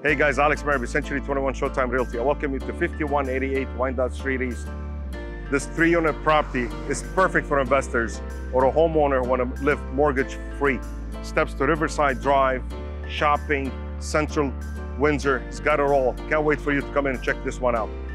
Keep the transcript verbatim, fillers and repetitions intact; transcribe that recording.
Hey guys, Alex Marabou, Century twenty-one Showtime Realty. I welcome you to fifty-one eighty-eight Wyandotte Street East. This three-unit property is perfect for investors or a homeowner who want to live mortgage-free. Steps to Riverside Drive, shopping, Central Windsor. It's got it all. Can't wait for you to come in and check this one out.